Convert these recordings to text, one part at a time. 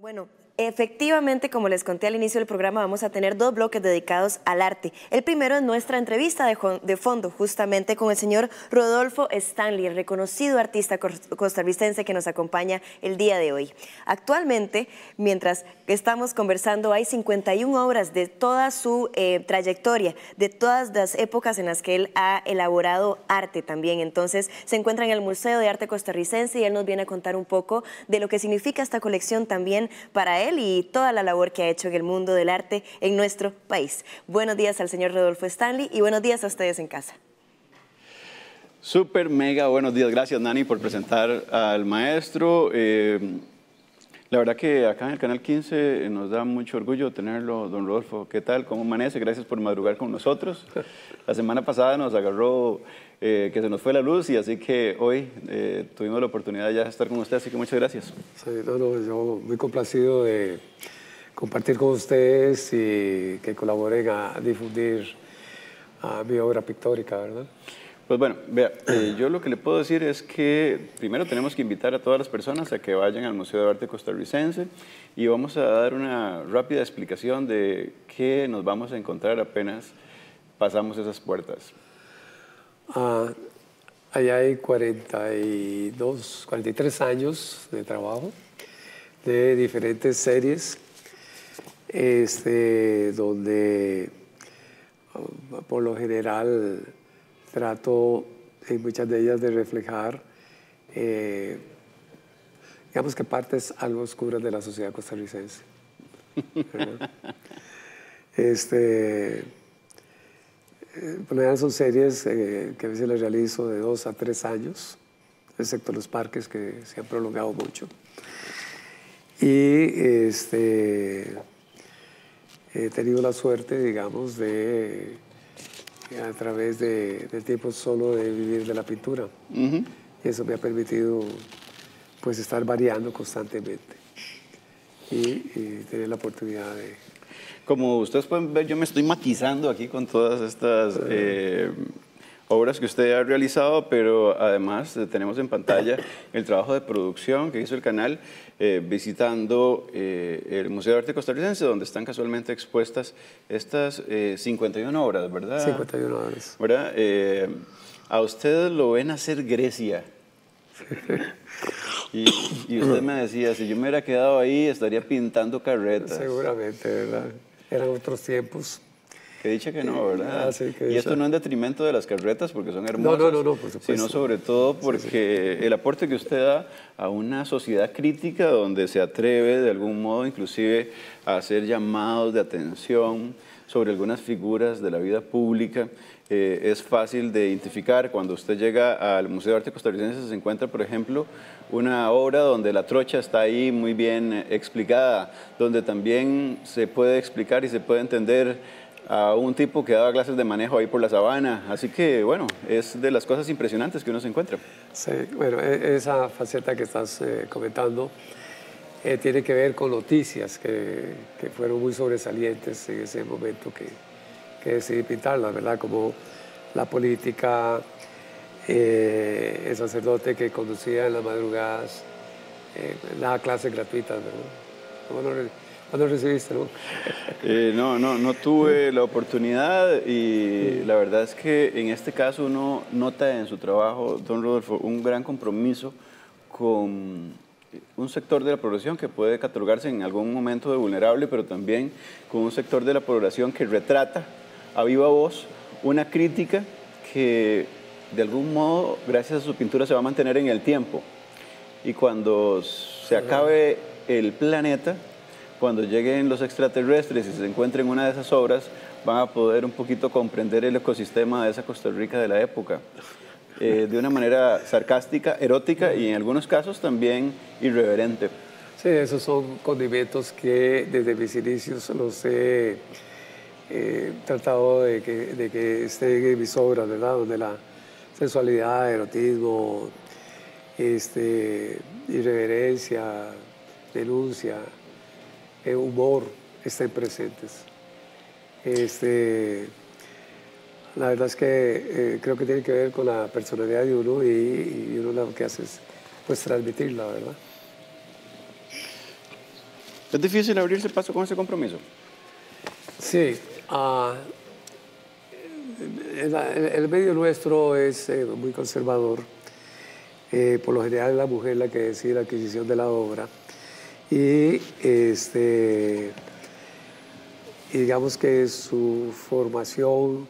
Bueno, efectivamente, como les conté al inicio del programa, vamos a tener dos bloques dedicados al arte. El primero es nuestra entrevista de fondo, justamente con el señor Rodolfo Stanley, el reconocido artista costarricense que nos acompaña el día de hoy. Actualmente, mientras estamos conversando, hay 51 obras de toda su trayectoria, de todas las épocas en las que él ha elaborado arte también. Entonces, se encuentra en el Museo de Arte Costarricense y él nos viene a contar un poco de lo que significa esta colección también para él y toda la labor que ha hecho en el mundo del arte en nuestro país. Buenos días al señor Rodolfo Stanley y buenos días a ustedes en casa. Súper, mega buenos días. Gracias, Nani, por presentar al maestro. La verdad que acá en el Canal 15 nos da mucho orgullo tenerlo, don Rodolfo. ¿Qué tal? ¿Cómo amanece? Gracias por madrugar con nosotros. La semana pasada nos agarró que se nos fue la luz y así que hoy tuvimos la oportunidad ya de estar con usted, así que muchas gracias. Sí, yo muy complacido de compartir con ustedes y que colaboren a difundir mi obra pictórica, ¿verdad? Pues bueno, vea, yo lo que le puedo decir es que primero tenemos que invitar a todas las personas a que vayan al Museo de Arte Costarricense y vamos a dar una rápida explicación de qué nos vamos a encontrar apenas pasamos esas puertas. Allá hay 43 años de trabajo, de diferentes series, donde por lo general trato en muchas de ellas de reflejar, digamos que partes algo oscuras de la sociedad costarricense. Por lo general son series que a veces las realizo de 2 a 3 años, excepto los parques que se han prolongado mucho. Y he tenido la suerte, digamos, de a través del tiempo solo de vivir de la pintura. Y eso me ha permitido pues estar variando constantemente y tener la oportunidad de... Como ustedes pueden ver, yo me estoy matizando aquí con todas estas obras que usted ha realizado, pero además tenemos en pantalla el trabajo de producción que hizo el canal visitando el Museo de Arte Costarricense, donde están casualmente expuestas estas 51 obras, ¿verdad? 51 obras. ¿Verdad? A ustedes lo ven hacer Grecia. Y usted me decía, si yo me hubiera quedado ahí, estaría pintando carretas. Seguramente, ¿verdad? Eran otros tiempos. Que dicha que no, ¿verdad? Sí, y esto no en detrimento de las carretas, porque son hermosas, no, por supuesto. Sino sobre todo porque el aporte que usted da a una sociedad crítica donde se atreve de algún modo inclusive a hacer llamados de atención sobre algunas figuras de la vida pública, es fácil de identificar. Cuando usted llega al Museo de Arte Costarricense se encuentra, por ejemplo, una obra donde la trocha está ahí muy bien explicada, donde también se puede explicar y se puede entender a un tipo que daba clases de manejo ahí por la sabana. Así que, bueno, es de las cosas impresionantes que uno se encuentra. Sí, bueno, esa faceta que estás comentando tiene que ver con noticias que fueron muy sobresalientes en ese momento que decidí pintarlas, ¿verdad? Como la política, el sacerdote que conducía en las madrugadas, daba clases gratuitas, ¿verdad? ¿Cuándo recibiste, no? No tuve la oportunidad y la verdad es que en este caso uno nota en su trabajo, don Rodolfo, un gran compromiso con un sector de la población que puede catalogarse en algún momento de vulnerable, pero también con un sector de la población que retrata a viva voz una crítica que de algún modo, gracias a su pintura, se va a mantener en el tiempo. Y cuando se acabe el planeta, cuando lleguen los extraterrestres y se encuentren una de esas obras, van a poder un poquito comprender el ecosistema de esa Costa Rica de la época. De una manera sarcástica, erótica y en algunos casos también irreverente. Sí, esos son condimentos que desde mis inicios los he tratado de que estén en mis obras, ¿verdad? Donde la sensualidad, erotismo, irreverencia, denuncia, humor estén presentes. La verdad es que creo que tiene que ver con la personalidad de uno y uno lo que hace es pues transmitirla, ¿verdad? ¿Es difícil abrirse paso con ese compromiso? Sí. El medio nuestro es muy conservador. Por lo general es la mujer la que decide la adquisición de la obra. Y digamos que su formación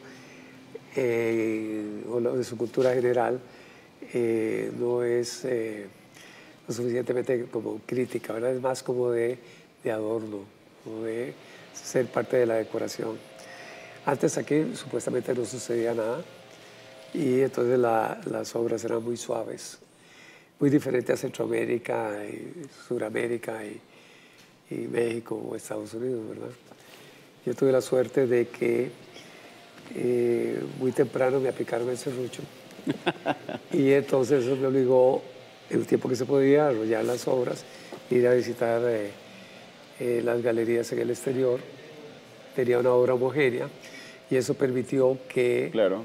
o de su cultura general no es lo suficientemente como crítica, ¿verdad? Es más como de adorno, o de ser parte de la decoración. Antes aquí supuestamente no sucedía nada y entonces las obras eran muy suaves, muy diferentes a Centroamérica, y Suramérica y México o Estados Unidos, ¿verdad? Yo tuve la suerte de que muy temprano me aplicaron el serrucho y entonces eso me obligó, en el tiempo que se podía, a arrollar las obras, ir a visitar las galerías en el exterior. Tenía una obra homogénea y eso permitió que Claro.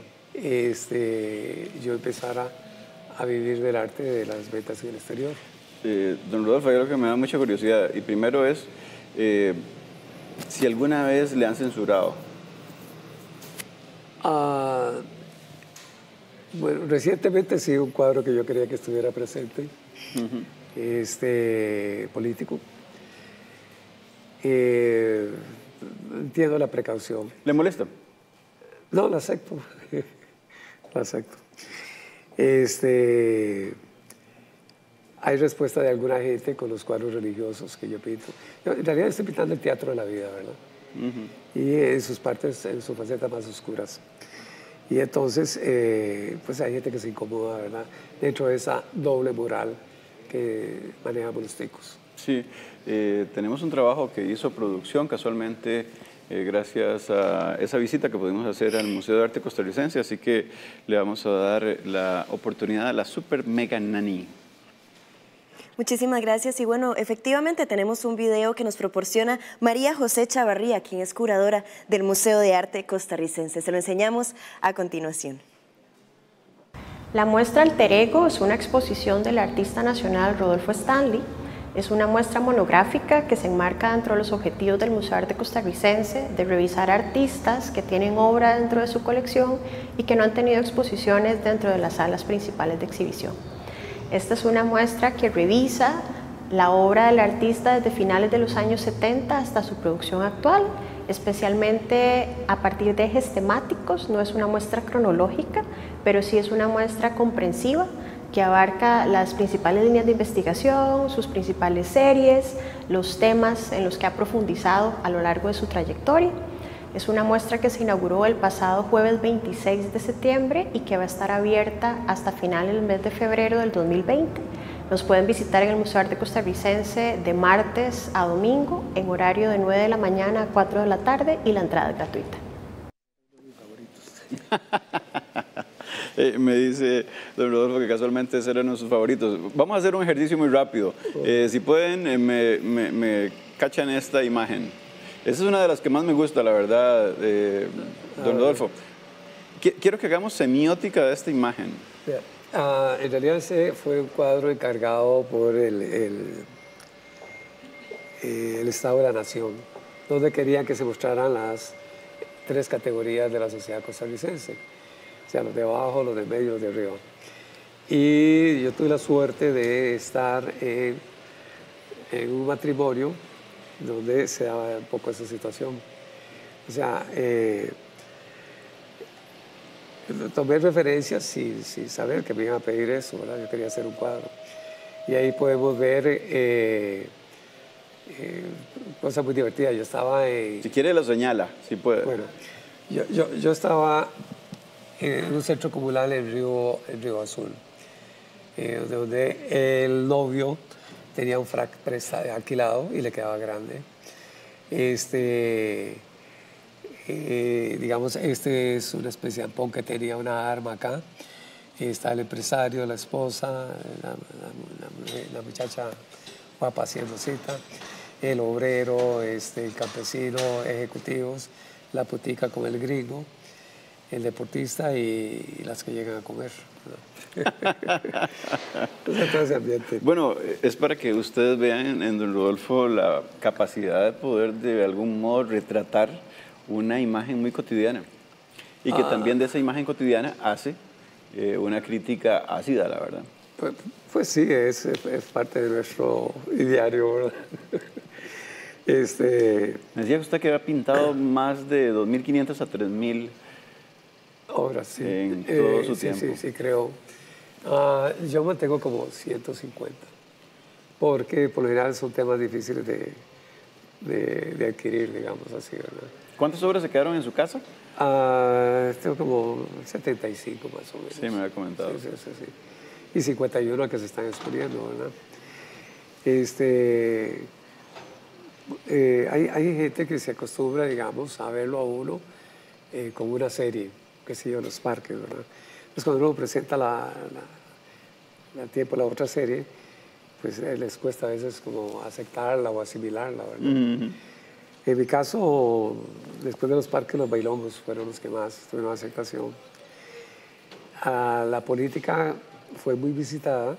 Yo empezara a vivir del arte de las ventas en el exterior. Don Rodolfo, hay algo que me da mucha curiosidad. Y primero es si alguna vez le han censurado. Bueno, recientemente sí, un cuadro que yo quería que estuviera presente, político. Entiendo la precaución. ¿Le molesta? No, la acepto. La acepto. Hay respuesta de alguna gente con los cuadros religiosos que yo pinto. Yo, en realidad estoy pintando el teatro de la vida, ¿verdad? Y en sus partes, en sus facetas más oscuras. Y entonces, pues hay gente que se incomoda, ¿verdad? Dentro de esa doble moral que manejamos los ticos. Sí, tenemos un trabajo que hizo producción casualmente gracias a esa visita que pudimos hacer al Museo de Arte Costarricense, así que le vamos a dar la oportunidad a la Super Mega Nani. Muchísimas gracias y bueno, efectivamente tenemos un video que nos proporciona María José Chavarría, quien es curadora del Museo de Arte Costarricense. Se lo enseñamos a continuación. La muestra Alter Ego es una exposición del artista nacional Rodolfo Stanley. Es una muestra monográfica que se enmarca dentro de los objetivos del Museo de Arte Costarricense de revisar artistas que tienen obra dentro de su colección y que no han tenido exposiciones dentro de las salas principales de exhibición. Esta es una muestra que revisa la obra del artista desde finales de los años 70 hasta su producción actual, especialmente a partir de ejes temáticos. No es una muestra cronológica, pero sí es una muestra comprensiva que abarca las principales líneas de investigación, sus principales series, los temas en los que ha profundizado a lo largo de su trayectoria. Es una muestra que se inauguró el pasado jueves 26 de septiembre y que va a estar abierta hasta finales del mes de febrero del 2020. Nos pueden visitar en el Museo de Arte Costarricense de martes a domingo en horario de 9 de la mañana a 4 de la tarde y la entrada es gratuita. Me dice don Rodolfo que casualmente ese era uno de sus favoritos. Vamos a hacer un ejercicio muy rápido. Si pueden, me cachan esta imagen. Esa es una de las que más me gusta, la verdad, don Rodolfo. Quiero que hagamos semiótica de esta imagen. En realidad ese fue un cuadro encargado por el Estado de la Nación, donde querían que se mostraran las 3 categorías de la sociedad costarricense. O sea, los de abajo, los de medio, los de arriba. Y yo tuve la suerte de estar en un matrimonio donde se daba un poco esa situación. O sea, tomé referencias sin saber que me iban a pedir eso, ¿verdad? Yo quería hacer un cuadro. Y ahí podemos ver cosas muy divertidas. Yo estaba en... Si quiere lo señala, si puede. Bueno, yo estaba en un centro comunal en Río Azul, donde el novio tenía un frac alquilado y le quedaba grande. Digamos, es una especie de ampón que tenía una arma acá. Está el empresario, la esposa, la muchacha guapa haciendo cita, el obrero, el campesino, ejecutivos, la putica con el gringo. el deportista y las que llegan a comer. Entonces, todo ese ambiente. Bueno, es para que ustedes vean en don Rodolfo la capacidad de poder de algún modo retratar una imagen muy cotidiana y que también de esa imagen cotidiana hace una crítica ácida, la verdad. Pues sí, es parte de nuestro diario, ¿verdad? Me decía usted que había pintado más de 2.500 a 3.000 obras, sí. En todo su tiempo. Sí, creo. Yo mantengo como 150, porque por lo general son temas difíciles de adquirir, digamos así, ¿verdad? ¿Cuántas obras se quedaron en su casa? Tengo como 75 más o menos. Sí, me había comentado. Sí. Y 51 que se están exponiendo, ¿verdad? Hay gente que se acostumbra, digamos, a verlo a uno como una serie, qué sé yo, en los parques, ¿verdad? Pues cuando uno presenta al tiempo la otra serie, pues les cuesta a veces como aceptarla o asimilarla, ¿verdad? En mi caso, después de los parques, los bailongos fueron los que más tuvieron aceptación. La política fue muy visitada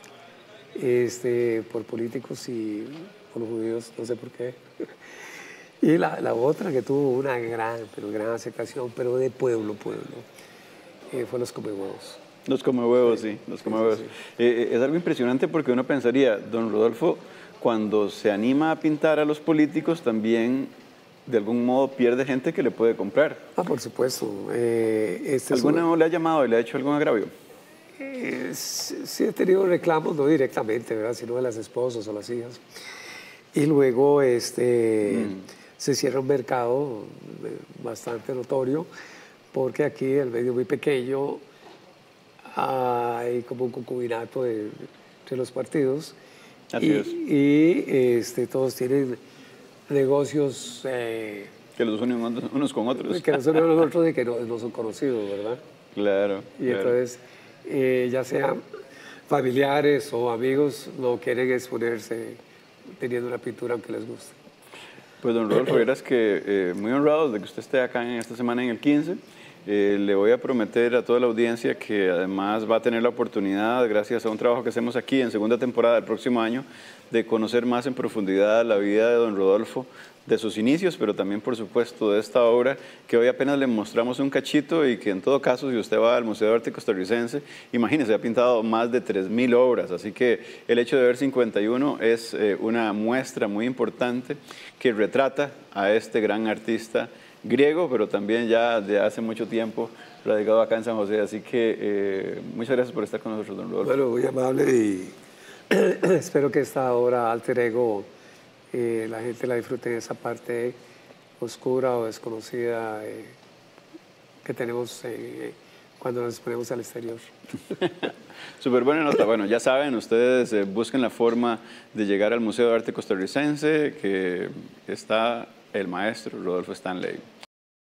por políticos y por los judíos, no sé por qué. Y la otra que tuvo una gran aceptación, pero de pueblo, fue los comehuevos. Los comehuevos, sí, los comehuevos. Sí. Es algo impresionante porque uno pensaría, don Rodolfo, cuando se anima a pintar a los políticos, también de algún modo pierde gente que le puede comprar. Por supuesto. ¿Alguno le ha llamado y le ha hecho algún agravio? Sí he tenido reclamos, no directamente, ¿verdad?, sino de las esposas o las hijas. Y luego se cierra un mercado bastante notorio, porque aquí el medio es muy pequeño, hay como un concubinato entre los partidos. Así es. Y todos tienen negocios que los unen unos con otros. Que los unen unos con otros y que no son conocidos, ¿verdad? Claro. Entonces, ya sean familiares o amigos, no quieren exponerse teniendo una pintura aunque les guste. Pues don Rodolfo, verás que muy honrados de que usted esté acá en esta semana en el 15. Le voy a prometer a toda la audiencia que además va a tener la oportunidad, gracias a un trabajo que hacemos aquí en segunda temporada del próximo año, de conocer más en profundidad la vida de don Rodolfo, de sus inicios, pero también, por supuesto, de esta obra que hoy apenas le mostramos un cachito y que en todo caso, si usted va al Museo de Arte Costarricense, imagínese, ha pintado más de 3.000 obras, así que el hecho de ver 51 es una muestra muy importante que retrata a este gran artista griego, pero también ya de hace mucho tiempo radicado acá en San José, así que muchas gracias por estar con nosotros, don Rodolfo. Bueno, muy amable y espero que esta obra Alter Ego la gente la disfrute en esa parte oscura o desconocida que tenemos cuando nos ponemos al exterior. Súper buena nota. Bueno, ya saben, ustedes busquen la forma de llegar al Museo de Arte Costarricense, que está el maestro Rodolfo Stanley.